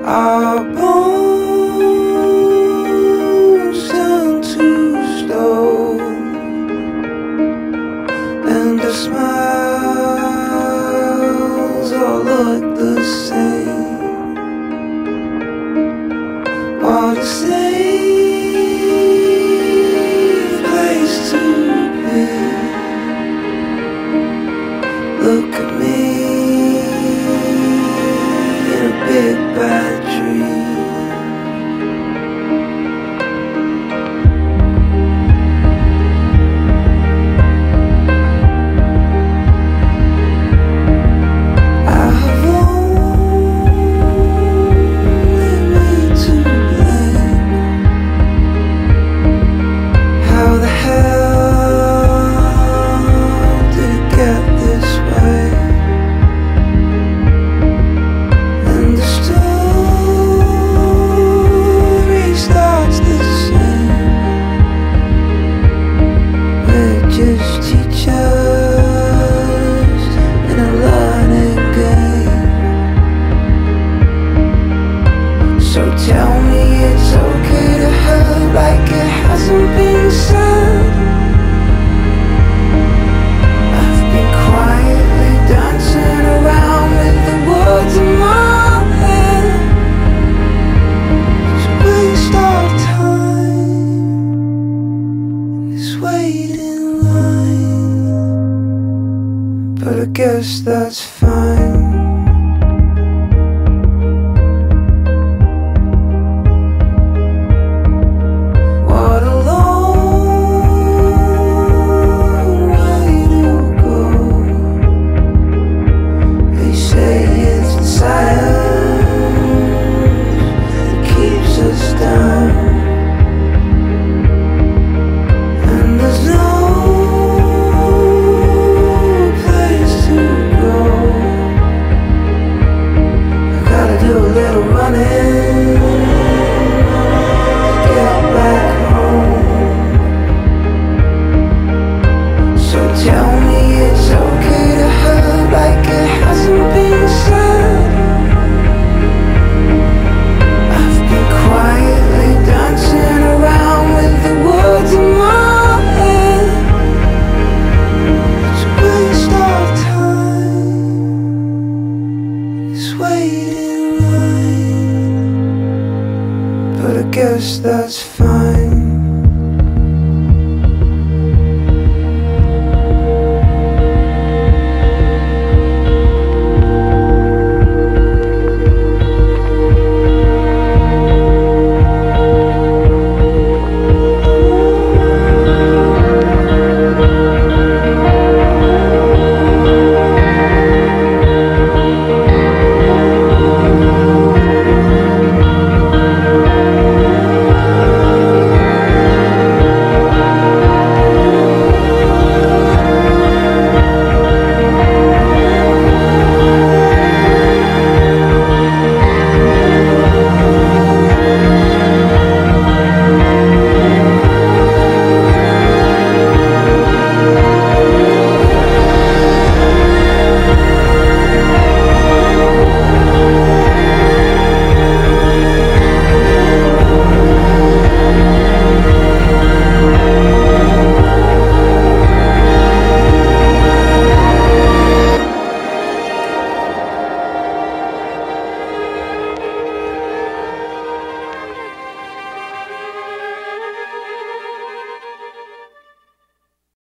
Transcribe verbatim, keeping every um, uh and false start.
Our bones turn to stone, and our smiles all look the same. What a safe place to be. Look at me in a big bad dream. I have only me to blame. How the hell did it get this way? And the story starts the same. We're just teachers in a learning game. So tell me it's okay to hurt like it hasn't been said. I've been quietly dancing around with the words in my head. Just waste our time in this waiting line, but I guess that's fine. What a long way to go. They say it's the silence that keeps us down, and there's no place to go. I gotta do a little running to get back home. So tell me it's okay to hurt like it hasn't been said. I've been quietly dancing around with the words in my head. Let's waste our time in this waiting line, but I guess that's fine.